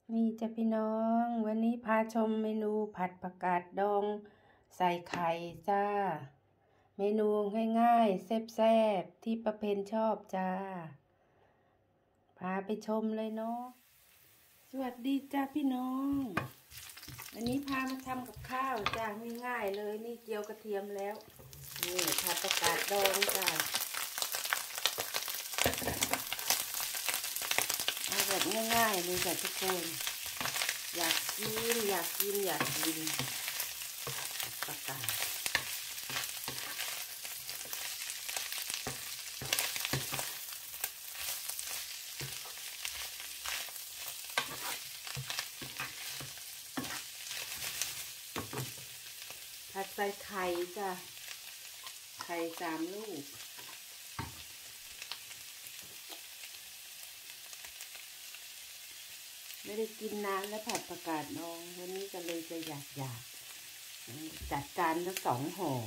นี่จ้ะพี่น้องวันนี้พาชมเมนูผัดผักกาดดองใส่ไข่จ้าเมนูง่ายๆแซ่บๆที่ป้าเพนชอบจ้าพาไปชมเลยเนาะสวัสดีจ้าพี่น้องวันนี้พามาทำกับข้าวจ้าง่ายๆเลยนี่เจียวกระเทียมแล้วนี่ผัดผักกาดดองจ้าเอาแบบง่ายๆเลยจ้ะทุกคนอยากกินผักกาดผัดใส่ไข่จ้ะไข่3 ลูกไม่ได้กินนานแล้วผัดผักกาดดองวันนี้ก็เลยจะอยากจัดการทั้ง2 ห่อ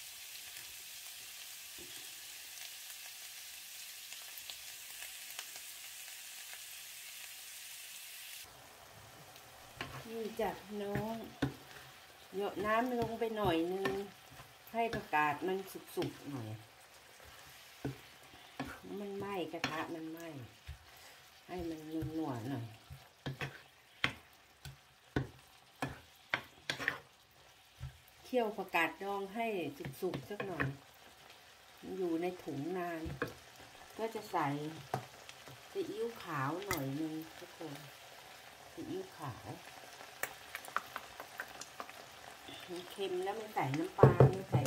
นี่จ้ะน้องเหยาะน้ำลงไปหน่อยนึงให้ผักกาดมันสุกๆหน่อยมันไหม้กระทะมันไหม้ให้มันนัวๆหน่อยเคี่ยวผักกาดดองให้สุกๆสักหน่อยอยู่ในถุงนานก็จะใส่ซีอิ๊วขาวหน่อยนึงทุกคนซีอิ๊วขาวมันเค็มแล้วไม่ใส่น้ำปลาไม่ใส่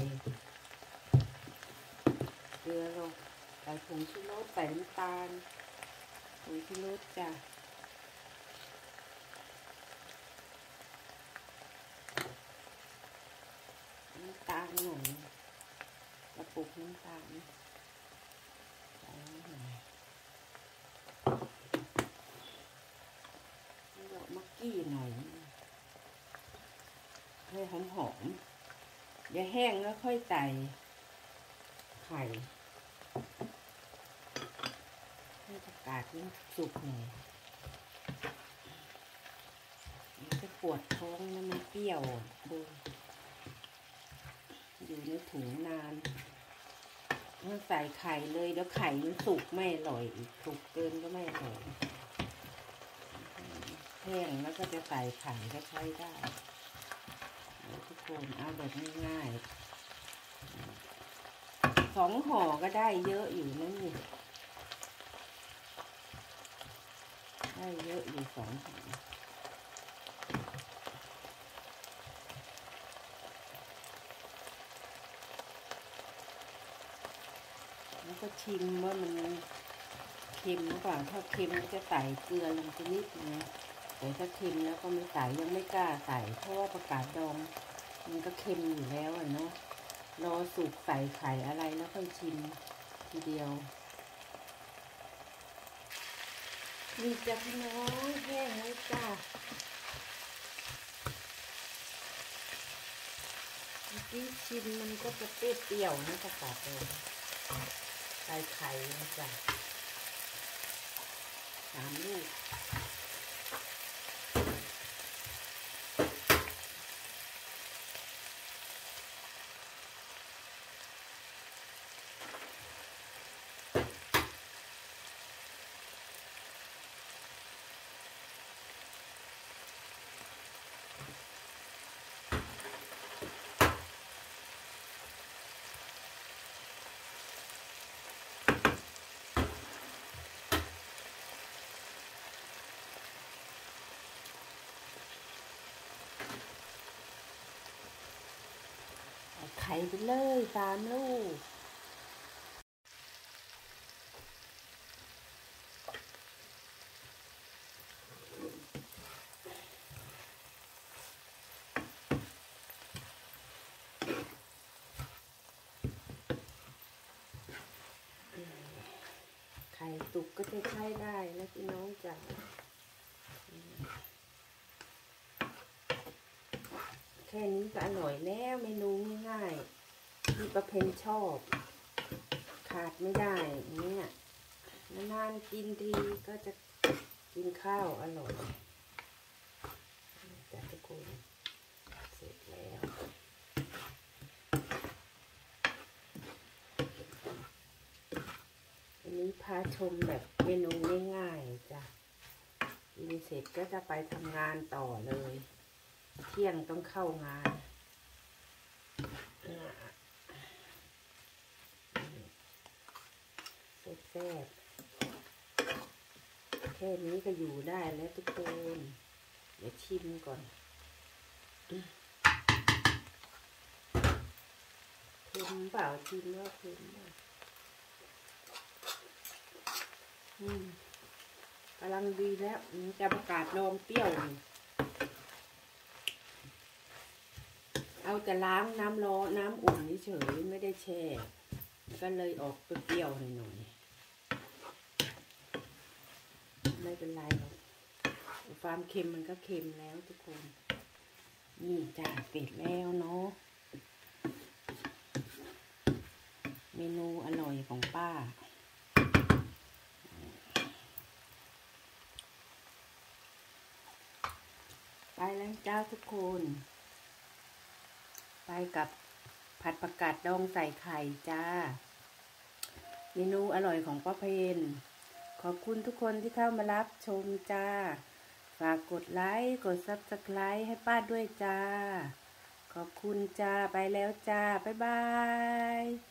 เกลือลงใส่ผงชูรสใส่น้ำตาลผงชูรสจ้ะน้ำตาลหน่อยกระปุกน้ำตาลใส่หน่อยดอกมักกี้หน่อยให้หอมๆอย่าแห้งแล้วค่อยใส่ไข่ให้ผักกาดมันสุกหน่อยมันจะปวดท้องแล้วมันเปรี้ยวดูอยู่ในถุงนานถ้าใส่ไข่เลยเดี๋ยวไข่มันสุกไม่อร่อยอีกสุกเกินก็ไม่อร่อยแห้งแล้วก็จะใส่ไข่ก็ใช้ได้ทุกคนเอาแบบง่ายๆ2 ห่อก็ได้เยอะอยู่นั่นนี่ได้เยอะอยู่2 ห่อแล้วก็ชิมว่ามันเค็มหรือเปล่าถ้าเค็มก็จะใส่เกลือลงไปนิดนึงแต่ถ้าเค็มแล้วก็ไม่ใส่ยังไม่กล้าใส่เพราะว่าผักกาดดองมันก็เค็มอยู่แล้วเนาะรอสุกใส่ไข่อะไรแล้วค่อยชิมทีเดียวนี่จ้ะพี่น้องแห้งแล้วจ้ะเมื่อกี้ชิมมันก็จะเปรี้ยวๆนะผักกาดดองใส่ไข่นะจ้ะ3 ลูกไข่ไปเลย3 ลูกไข่สุกก็จะใช้ได้นะพี่น้องจ้ะแค่นี้ก็อร่อยแล้วเมนูง่ายๆที่ป้าเพนชอบขาดไม่ได้เนี่ยนานๆกินทีก็จะกินข้าวอร่อยคนเสร็จแล้วอันนี้พาชมแบบเมนูง่ายๆจ้ะกินเสร็จก็จะไปทำงานต่อเลยเที่ยงต้องเข้างานแซ่บแค่นี้ก็อยู่ได้แล้วทุกคนเดี๋ยวชิมก่อนเค็มเปล่าชิมว่าเค็มไหมกำลังดีแล้วจะประกาศลองเปรี้ยวเอาแต่ล้างน้ำร้อนน้ำอุ่นเฉยไม่ได้แช่ก็เลยออกเปรี้ยวหน่อยไม่เป็นไรหรอกความเค็มมันก็เค็มแล้วทุกคนนี่จ้าเสร็จแล้วเนาะเมนูอร่อยของป้าไปแล้วจ้าทุกคนไปกับผัดผักกาดดองใส่ไข่จ้าเมนูอร่อยของป้าเพนขอบคุณทุกคนที่เข้ามารับชมจ้าฝากกดไลค์กด Subscribe ให้ป้าด้วยจ้าขอบคุณจ้าไปแล้วจ้าบ๊ายบาย